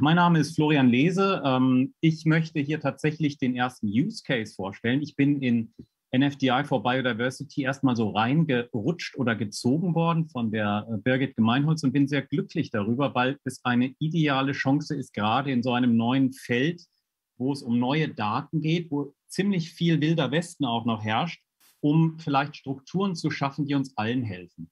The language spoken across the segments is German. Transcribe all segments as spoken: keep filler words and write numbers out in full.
mein Name ist Florian Lehse. Ich möchte hier tatsächlich den ersten Use Case vorstellen. Ich bin in N F D I for Biodiversity erstmal so reingerutscht oder gezogen worden von der Birgit Gemeinholz und bin sehr glücklich darüber, weil es eine ideale Chance ist, gerade in so einem neuen Feld, wo es um neue Daten geht, wo ziemlich viel wilder Westen auch noch herrscht, um vielleicht Strukturen zu schaffen, die uns allen helfen.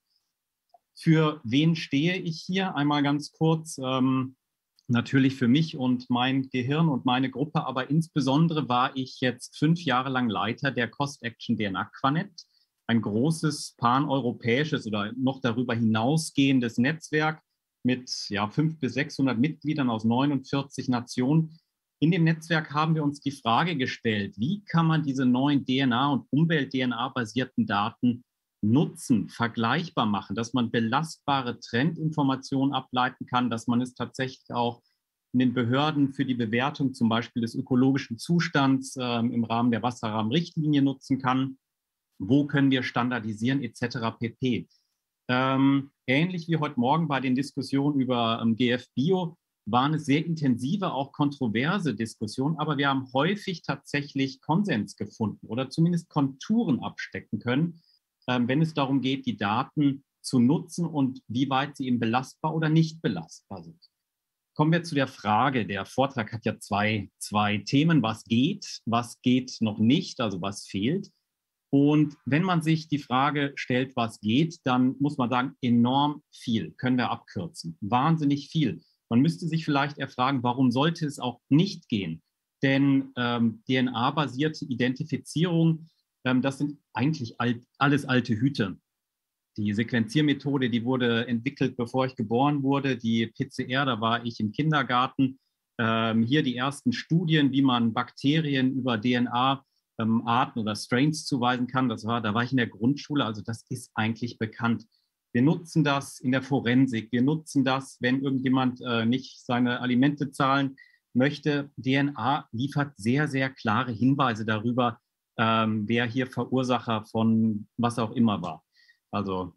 Für wen stehe ich hier? Einmal ganz kurz. Ähm, Natürlich für mich und mein Gehirn und meine Gruppe, aber insbesondere war ich jetzt fünf Jahre lang Leiter der Cost-Action D N A-Quanet, ein großes paneuropäisches oder noch darüber hinausgehendes Netzwerk mit ja, fünfhundert bis sechshundert Mitgliedern aus neunundvierzig Nationen. In dem Netzwerk haben wir uns die Frage gestellt, wie kann man diese neuen D N A- und Umwelt-D N A-basierten Daten nutzen, vergleichbar machen, dass man belastbare Trendinformationen ableiten kann, dass man es tatsächlich auch in den Behörden für die Bewertung zum Beispiel des ökologischen Zustands äh, im Rahmen der Wasserrahmenrichtlinie nutzen kann. Wo können wir standardisieren et cetera pp. Ähm, ähnlich wie heute Morgen bei den Diskussionen über ähm, G F Bio waren es sehr intensive, auch kontroverse Diskussionen, aber wir haben häufig tatsächlich Konsens gefunden oder zumindest Konturen abstecken können, wenn es darum geht, die Daten zu nutzen und wie weit sie eben belastbar oder nicht belastbar sind. Kommen wir zu der Frage. Der Vortrag hat ja zwei, zwei Themen. Was geht, was geht noch nicht, also was fehlt. Und wenn man sich die Frage stellt, was geht, dann muss man sagen, enorm viel können wir abkürzen. Wahnsinnig viel. Man müsste sich vielleicht erfragen, warum sollte es auch nicht gehen? Denn ähm, D N A-basierte Identifizierung, das sind eigentlich alt, alles alte Hüte. Die Sequenziermethode, die wurde entwickelt, bevor ich geboren wurde. Die P C R, da war ich im Kindergarten. Ähm, hier die ersten Studien, wie man Bakterien über D N A-Arten ähm, oder Strains zuweisen kann. Das war, da war ich in der Grundschule. Also das ist eigentlich bekannt. Wir nutzen das in der Forensik. Wir nutzen das, wenn irgendjemand äh, nicht seine Alimente zahlen möchte. D N A liefert sehr, sehr klare Hinweise darüber, Ähm, wer hier Verursacher von was auch immer war. Also,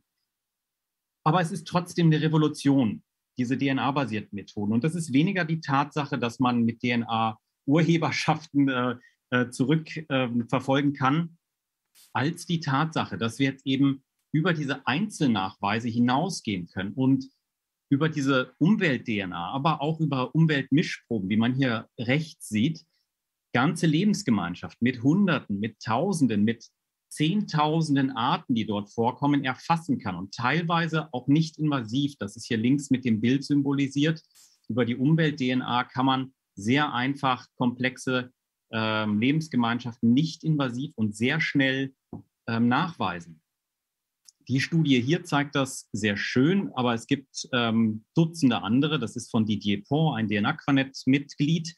aber es ist trotzdem eine Revolution, diese D N A-basierten Methoden. Und das ist weniger die Tatsache, dass man mit D N A Urheberschaften äh, äh, zurückverfolgen äh, kann, als die Tatsache, dass wir jetzt eben über diese Einzelnachweise hinausgehen können und über diese Umwelt-D N A, aber auch über Umweltmischproben, wie man hier rechts sieht, ganze Lebensgemeinschaften mit Hunderten, mit Tausenden, mit Zehntausenden Arten, die dort vorkommen, erfassen kann und teilweise auch nicht invasiv. Das ist hier links mit dem Bild symbolisiert. Über die Umwelt-D N A kann man sehr einfach komplexe äh, Lebensgemeinschaften nicht invasiv und sehr schnell äh, nachweisen. Die Studie hier zeigt das sehr schön, aber es gibt ähm, Dutzende andere. Das ist von Didier Pont, ein D N A-Quanet-Mitglied.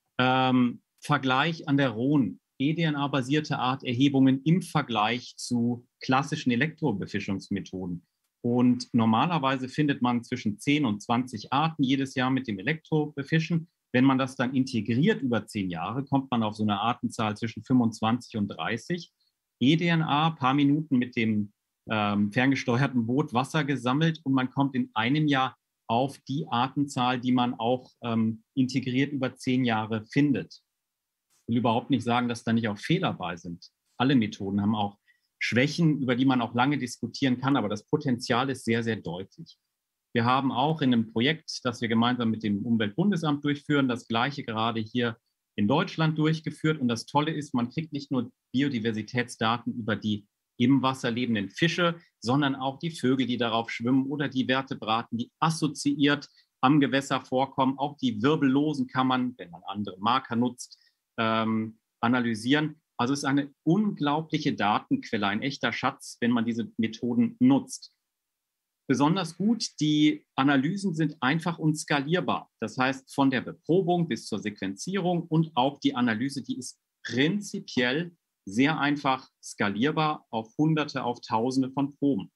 Ähm, Vergleich an der Rhone, eDNA-basierte Arterhebungen im Vergleich zu klassischen Elektrobefischungsmethoden. Und normalerweise findet man zwischen zehn und zwanzig Arten jedes Jahr mit dem Elektrobefischen. Wenn man das dann integriert über zehn Jahre, kommt man auf so eine Artenzahl zwischen fünfundzwanzig und dreißig. eDNA, ein paar Minuten mit dem ähm, ferngesteuerten Boot Wasser gesammelt und man kommt in einem Jahr auf die Artenzahl, die man auch ähm, integriert über zehn Jahre findet. Ich will überhaupt nicht sagen, dass da nicht auch Fehler bei sind. Alle Methoden haben auch Schwächen, über die man auch lange diskutieren kann, aber das Potenzial ist sehr, sehr deutlich. Wir haben auch in einem Projekt, das wir gemeinsam mit dem Umweltbundesamt durchführen, das Gleiche gerade hier in Deutschland durchgeführt. Und das Tolle ist, man kriegt nicht nur Biodiversitätsdaten über die im Wasser lebenden Fische, sondern auch die Vögel, die darauf schwimmen oder die Vertebraten, die assoziiert am Gewässer vorkommen. Auch die Wirbellosen kann man, wenn man andere Marker nutzt, ähm, analysieren. Also es ist eine unglaubliche Datenquelle, ein echter Schatz, wenn man diese Methoden nutzt. Besonders gut, die Analysen sind einfach und skalierbar. Das heißt, von der Beprobung bis zur Sequenzierung und auch die Analyse, die ist prinzipiell sehr einfach skalierbar auf Hunderte, auf Tausende von Proben.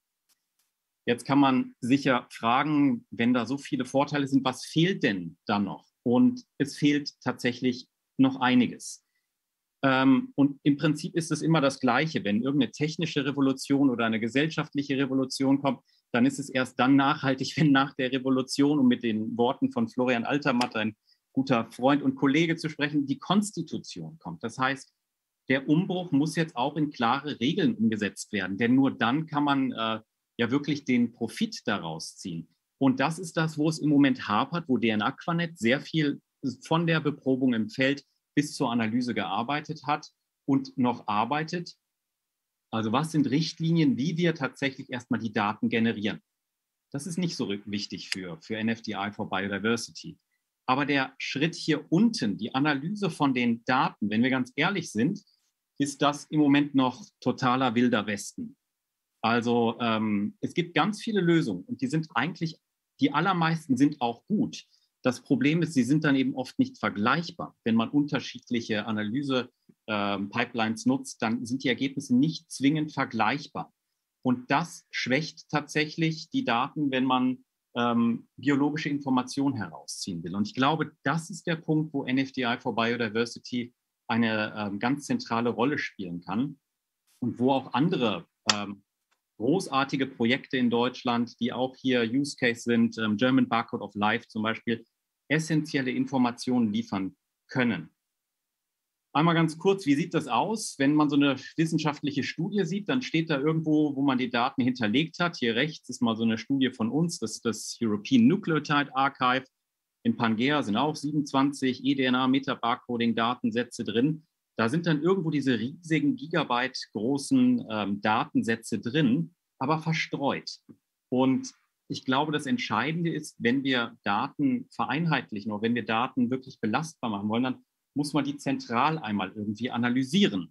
Jetzt kann man sicher fragen, wenn da so viele Vorteile sind, was fehlt denn da noch? Und es fehlt tatsächlich noch einiges. Ähm, und im Prinzip ist es immer das Gleiche. Wenn irgendeine technische Revolution oder eine gesellschaftliche Revolution kommt, dann ist es erst dann nachhaltig, wenn nach der Revolution, um mit den Worten von Florian Altermatt, ein guter Freund und Kollege zu sprechen, die Konstitution kommt. Das heißt, der Umbruch muss jetzt auch in klare Regeln umgesetzt werden, denn nur dann kann man äh, ja wirklich den Profit daraus ziehen. Und das ist das, wo es im Moment hapert, wo D N Aquanet sehr viel von der Beprobung im Feld bis zur Analyse gearbeitet hat und noch arbeitet. Also was sind Richtlinien, wie wir tatsächlich erstmal die Daten generieren? Das ist nicht so wichtig für, für N F D I for Biodiversity. Aber der Schritt hier unten, die Analyse von den Daten, wenn wir ganz ehrlich sind, ist das im Moment noch totaler wilder Westen. Also ähm, es gibt ganz viele Lösungen und die sind eigentlich, die allermeisten sind auch gut. Das Problem ist, sie sind dann eben oft nicht vergleichbar. Wenn man unterschiedliche Analyse-Pipelines ähm, nutzt, dann sind die Ergebnisse nicht zwingend vergleichbar. Und das schwächt tatsächlich die Daten, wenn man ähm, biologische Informationen herausziehen will. Und ich glaube, das ist der Punkt, wo N F D I for Biodiversity eine ähm, ganz zentrale Rolle spielen kann und wo auch andere ähm, großartige Projekte in Deutschland, die auch hier Use Case sind, ähm, German Barcode of Life zum Beispiel, essentielle Informationen liefern können. Einmal ganz kurz, wie sieht das aus? Wenn man so eine wissenschaftliche Studie sieht, dann steht da irgendwo, wo man die Daten hinterlegt hat. Hier rechts ist mal so eine Studie von uns, das ist das European Nucleotide Archive. In Pangea sind auch siebenundzwanzig eDNA-Meta-Barcoding-Datensätze drin. Da sind dann irgendwo diese riesigen Gigabyte großen ähm, Datensätze drin, aber verstreut. Und ich glaube, das Entscheidende ist, wenn wir Daten vereinheitlichen oder wenn wir Daten wirklich belastbar machen wollen, dann muss man die zentral einmal irgendwie analysieren.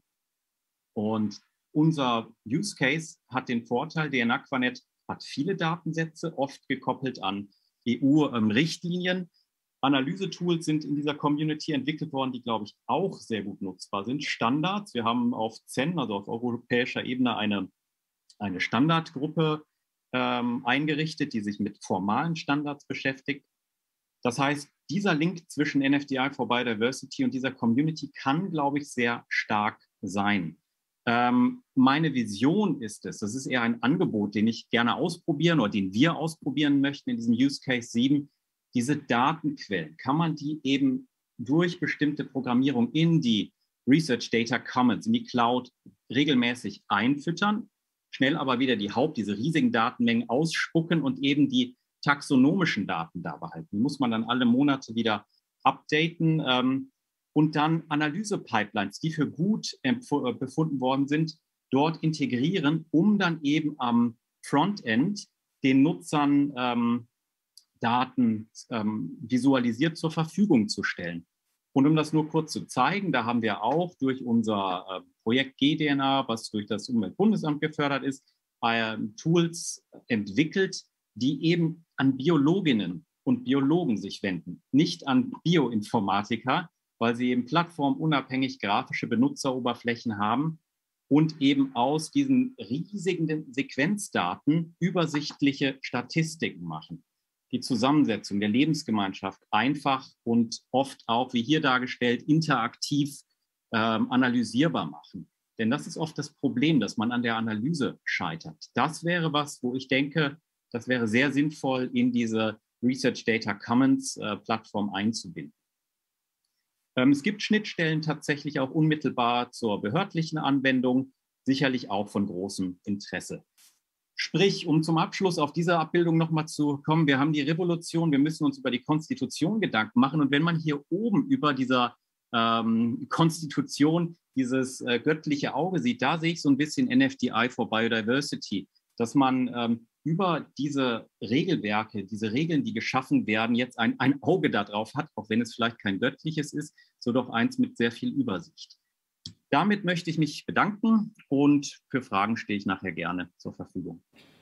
Und unser Use Case hat den Vorteil, D N Aquanet hat viele Datensätze, oft gekoppelt an E U-Richtlinien. Analysetools sind in dieser Community entwickelt worden, die, glaube ich, auch sehr gut nutzbar sind. Standards, wir haben auf Z E N, also auf europäischer Ebene, eine, eine Standardgruppe ähm, eingerichtet, die sich mit formalen Standards beschäftigt. Das heißt, dieser Link zwischen N F D I for Biodiversity und dieser Community kann, glaube ich, sehr stark sein. Ähm, meine Vision ist es, das ist eher ein Angebot, den ich gerne ausprobieren oder den wir ausprobieren möchten in diesem Use Case sieben, diese Datenquellen, kann man die eben durch bestimmte Programmierung in die Research Data Commons, in die Cloud regelmäßig einfüttern, schnell aber wieder die Haupt-, diese riesigen Datenmengen ausspucken und eben die taxonomischen Daten da behalten. Die muss man dann alle Monate wieder updaten ähm, und dann Analyse-Pipelines, die für gut befunden worden sind, dort integrieren, um dann eben am Frontend den Nutzern ähm, Daten ähm, visualisiert zur Verfügung zu stellen. Und um das nur kurz zu zeigen, da haben wir auch durch unser äh, Projekt G D N A, was durch das Umweltbundesamt gefördert ist, äh, Tools entwickelt, die eben an Biologinnen und Biologen sich wenden, nicht an Bioinformatiker, weil sie eben plattformunabhängig grafische Benutzeroberflächen haben und eben aus diesen riesigen Sequenzdaten übersichtliche Statistiken machen. Die Zusammensetzung der Lebensgemeinschaft einfach und oft auch, wie hier dargestellt, interaktiv ähm, analysierbar machen. Denn das ist oft das Problem, dass man an der Analyse scheitert. Das wäre was, wo ich denke, das wäre sehr sinnvoll, in diese Research Data Commons äh, Plattform einzubinden. Ähm, es gibt Schnittstellen tatsächlich auch unmittelbar zur behördlichen Anwendung, sicherlich auch von großem Interesse. Sprich, um zum Abschluss auf diese Abbildung nochmal zu kommen, wir haben die Revolution, wir müssen uns über die Konstitution Gedanken machen. Und wenn man hier oben über dieser ähm, Konstitution dieses äh, göttliche Auge sieht, da sehe ich so ein bisschen N F D I for Biodiversity, dass man ähm, über diese Regelwerke, diese Regeln, die geschaffen werden, jetzt ein, ein Auge darauf hat, auch wenn es vielleicht kein göttliches ist, so doch eins mit sehr viel Übersicht. Damit möchte ich mich bedanken und für Fragen stehe ich nachher gerne zur Verfügung.